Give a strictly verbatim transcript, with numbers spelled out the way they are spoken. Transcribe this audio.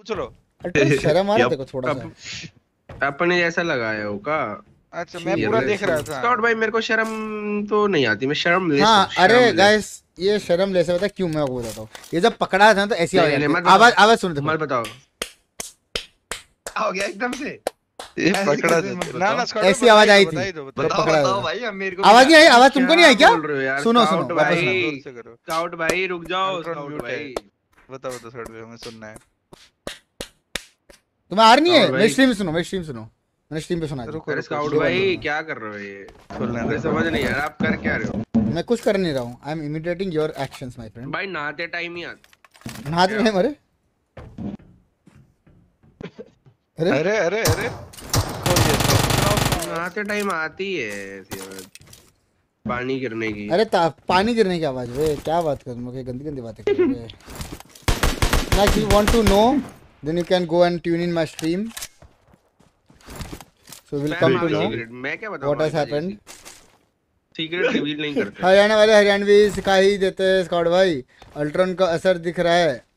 पूछ लो। अरे शर्म आ रहा देखो थोड़ा सा। अपने जैसा लगाया होगा। अच्छा मैं पूरा देख रहा था। स्कॉट भाई मेरे को शर्म तो नहीं आती, मैं शर्म ले हाँ अरे गाइस ये शर्म ले सकता क्यों, मैं आपको बताता हूँ। ये जब पकड़ा था तो ऐसी आवाज आती है। आवाज आवाज सुन मत बताओ हो गया एकदम से। ये पकड़ा था ना ना स्कॉट ऐसी आवाज आई थी। बताओ बताओ भाई अब मेरे को आवाज नहीं आई। आवाज तुमको नहीं आई क्या? सुनो सुनो स्काउट वापस भाई सुनो। स्काउट भाई रुक जाओ स्काउट भाई। बताओ बताओ स्कॉट भाई हमें सुनना है। तुम्हें आ रही है? मेरी स्ट्रीम सुनो, मेरी स्ट्रीम सुनो, मैंने स्ट्रीम पे सुना। अरे स्काउट भाई क्या कर रहे हो ये? मुझे समझ नहीं आ रहा आप कर क्या रहे हो? मैं कुछ कर नहीं रहा हूँ। I am imitating your actions my friend. भाई नहाते टाइम ही आता। नहाते टाइम? अरे अरे अरे अरे अरे नहाते टाइम आती है ऐसी आवाज पानी गिरने की। अरे पानी गिरने की आवाज। वे क्या बात कर रहे हो? गंदी गंदी बातें कर रहे हो। Like you want to know, then you can go and tune in my stream. So we'll come to know मैं क्या बताऊं what has happened. Secret reveal नहीं करते। हरियाणा वाले हरियाणवी सिखा ही देते हैं स्कॉट भाई। अल्ट्रॉन का असर दिख रहा है।